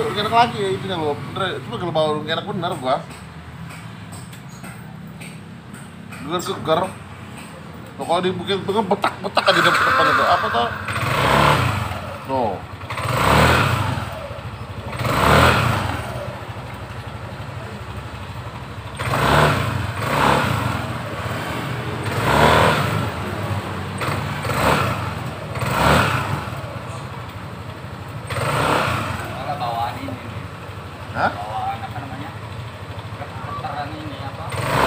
Enak lagi ya itu loh, bener. Cuma kalau bau enak bener gua. Geger. Kalau dibikin betak-betak aja depan itu. Apa tuh? Tuh. Hah? Bawaan apa namanya? Keteran ini apa?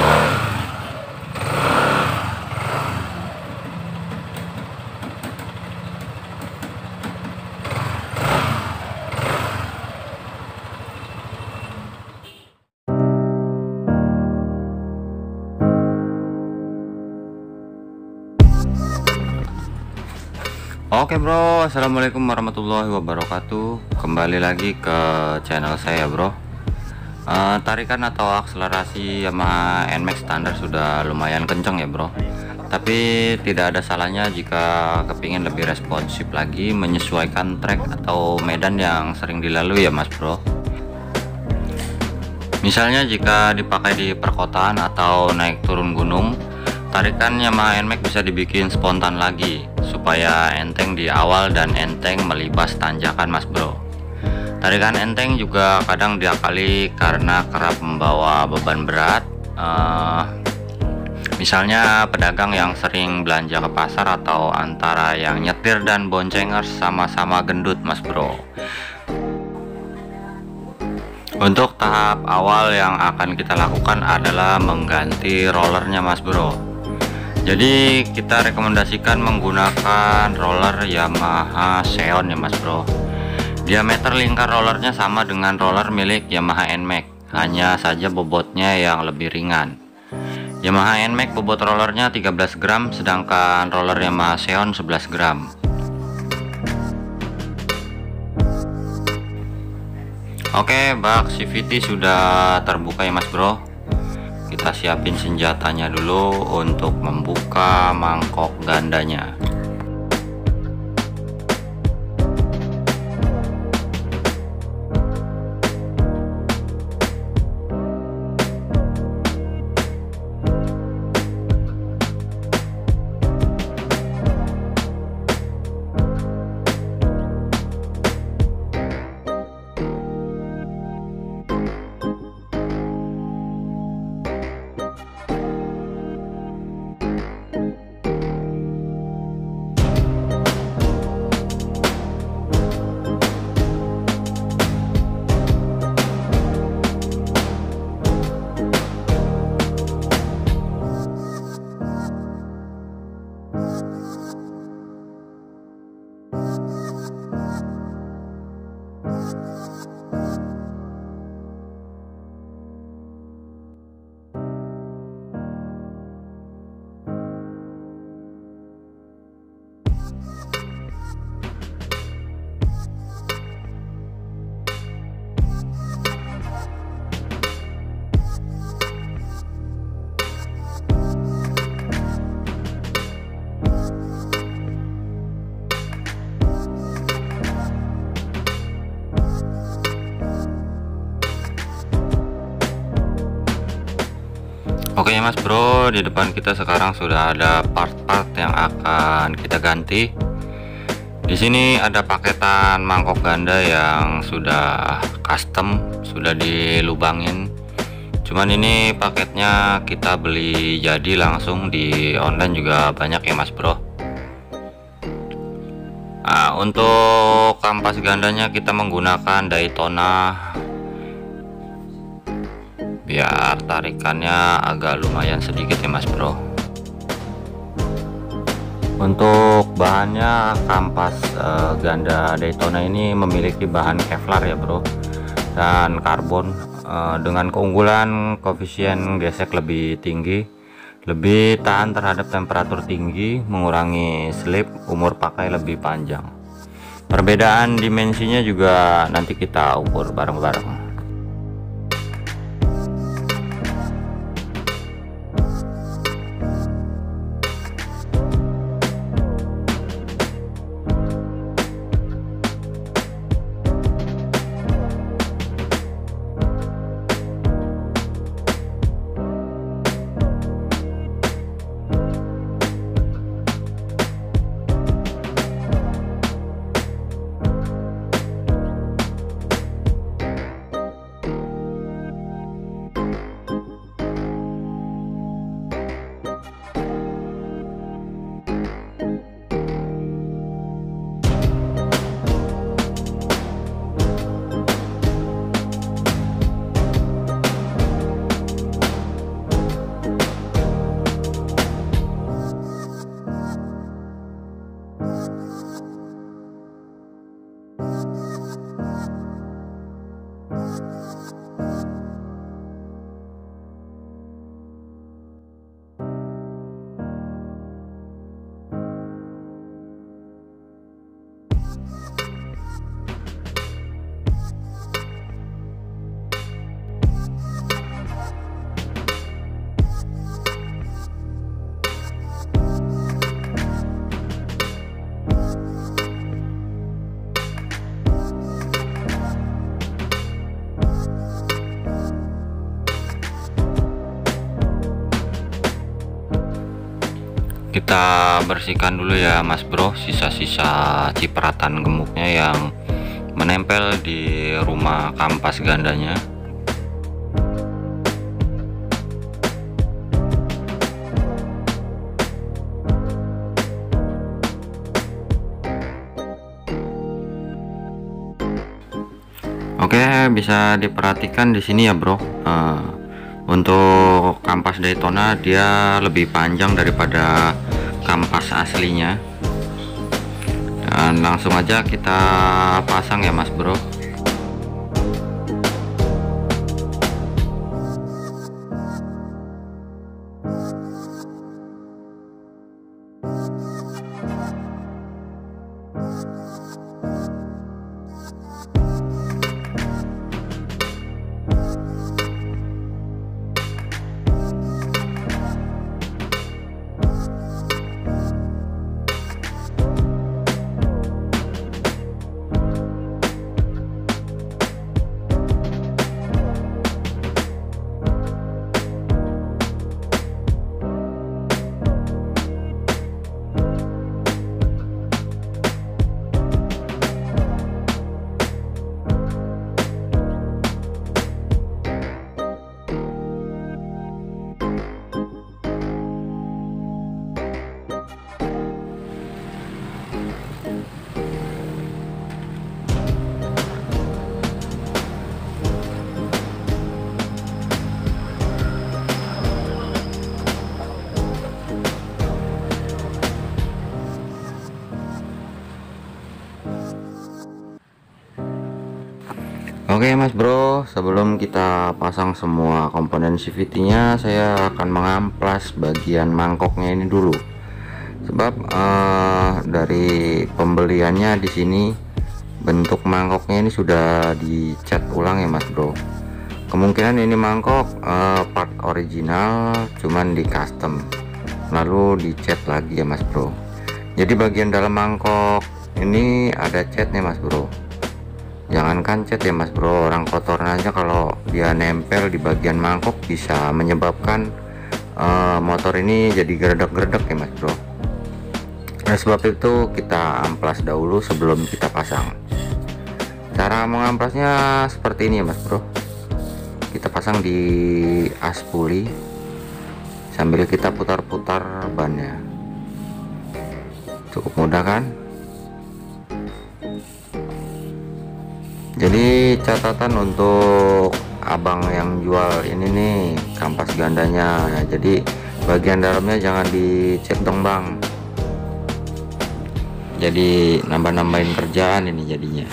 Oke bro, assalamualaikum warahmatullahi wabarakatuh. Kembali lagi ke channel saya bro. Tarikan atau akselerasi Yamaha NMAX standar sudah lumayan kenceng ya bro. Tapi tidak ada salahnya jika kepingin lebih responsif lagi, menyesuaikan trek atau medan yang sering dilalui ya mas bro. Misalnya jika dipakai di perkotaan atau naik turun gunung, tarikan Yamaha NMAX bisa dibikin spontan lagi supaya enteng di awal dan enteng melibas tanjakan mas bro. Tarikan enteng juga kadang diakali karena kerap membawa beban berat, misalnya pedagang yang sering belanja ke pasar atau antara yang nyetir dan boncengers sama-sama gendut mas bro. Untuk tahap awal yang akan kita lakukan adalah mengganti rollernya mas bro. Jadi kita rekomendasikan menggunakan roller Yamaha Xeon ya mas bro. Diameter lingkar rollernya sama dengan roller milik Yamaha NMAX, hanya saja bobotnya yang lebih ringan. Yamaha NMAX bobot rollernya 13 gram, sedangkan roller Yamaha Xeon 11 gram. Oke, bak CVT sudah terbuka ya mas bro. Kita siapin senjatanya dulu untuk membuka mangkok gandanya. Oke ya mas bro, di depan kita sekarang sudah ada part-part yang akan kita ganti. Di sini ada paketan mangkok ganda yang sudah custom, sudah dilubangin. Cuman ini paketnya kita beli jadi langsung di online juga banyak ya mas bro. Nah, untuk kampas gandanya kita menggunakan Daytona biar tarikannya agak lumayan sedikit ya mas bro. Untuk bahannya kampas ganda Daytona ini memiliki bahan Kevlar ya bro, dan karbon, dengan keunggulan koefisien gesek lebih tinggi, lebih tahan terhadap temperatur tinggi, mengurangi slip, umur pakai lebih panjang. Perbedaan dimensinya juga nanti kita ukur bareng-bareng. Kita bersihkan dulu ya Mas Bro sisa-sisa cipratan gemuknya yang menempel di rumah kampas gandanya. Oke, bisa diperhatikan di sini ya bro. Untuk kampas Daytona dia lebih panjang daripada kampas aslinya. Dan langsung aja kita pasang ya mas bro. Oke mas bro, sebelum kita pasang semua komponen CVT nya, saya akan mengamplas bagian mangkoknya ini dulu. Sebab dari pembeliannya di sini bentuk mangkoknya ini sudah dicat ulang ya mas bro. Kemungkinan ini mangkok part original cuman di custom lalu dicat lagi ya mas bro. Jadi bagian dalam mangkok ini ada catnya mas bro. Jangankan cat ya mas bro, orang kotoran aja kalau dia nempel di bagian mangkok bisa menyebabkan motor ini jadi geredek-geredek ya mas bro. Oleh sebab itu kita amplas dahulu sebelum kita pasang. Cara mengamplasnya seperti ini ya mas bro. Kita pasang di as puli sambil kita putar-putar bannya. Cukup mudah kan? Jadi catatan untuk abang yang jual ini nih kampas gandanya, jadi bagian dalamnya jangan dicet dong bang, jadi nambah-nambahin kerjaan ini jadinya.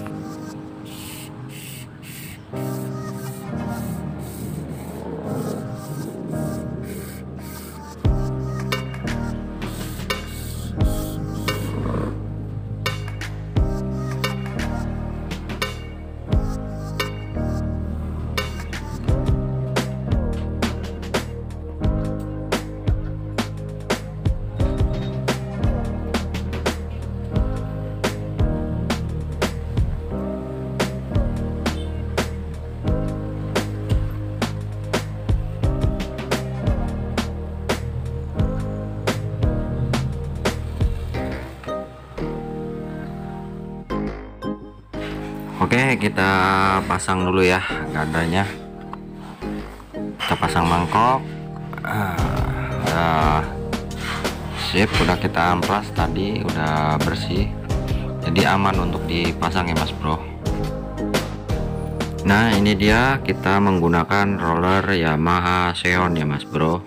Oke, kita pasang dulu ya gandanya. Kita pasang mangkok. Sip, udah kita amplas tadi, udah bersih. Jadi aman untuk dipasang ya mas bro. Nah ini dia, kita menggunakan roller Yamaha Xeon ya mas bro.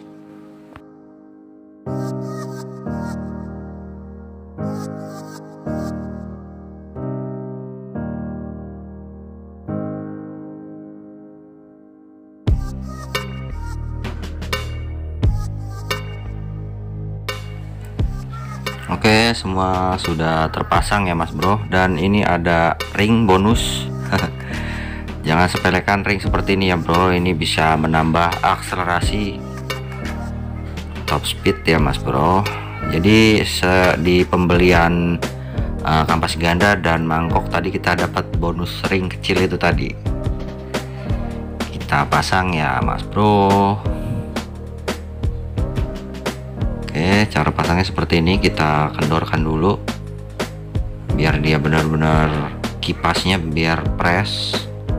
Oke, semua sudah terpasang ya mas bro, dan ini ada ring bonus. Jangan sepelekan ring seperti ini ya bro, ini bisa menambah akselerasi top speed ya mas bro. Jadi di pembelian kampas ganda dan mangkok tadi kita dapat bonus ring kecil itu tadi, kita pasang ya mas bro. Oke, cara pasangnya seperti ini. Kita kendorkan dulu biar dia benar-benar kipasnya biar press.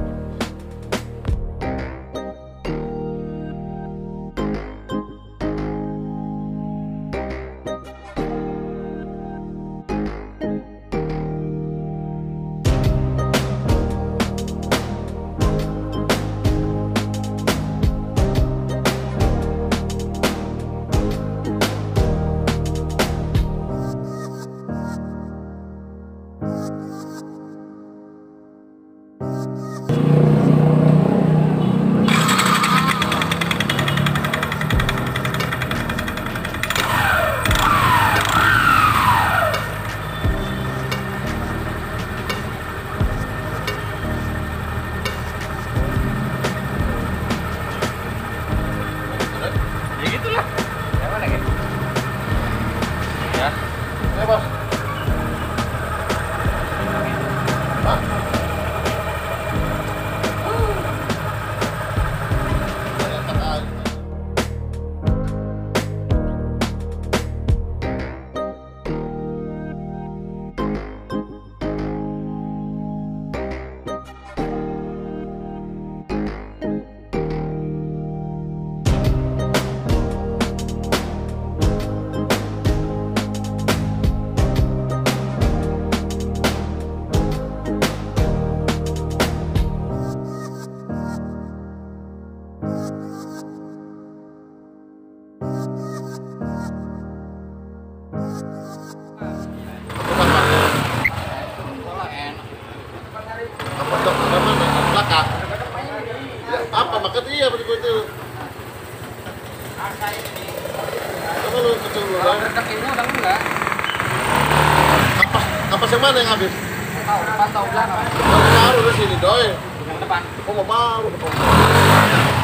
Ya gitulah. Ya mana gitu. Ya. Ya bos. Hah? Bola enak. Apa dok? Mana? Belakang. Ya, apa makan iya begitu itu. Asa ini. Coba lu kecil dulu Kalau dong. berdekat ini udah enggak. Kapas yang mana yang habis? Tahu depan tahu belakang. Baru di sini doi. Yang depan. Oh mau baru.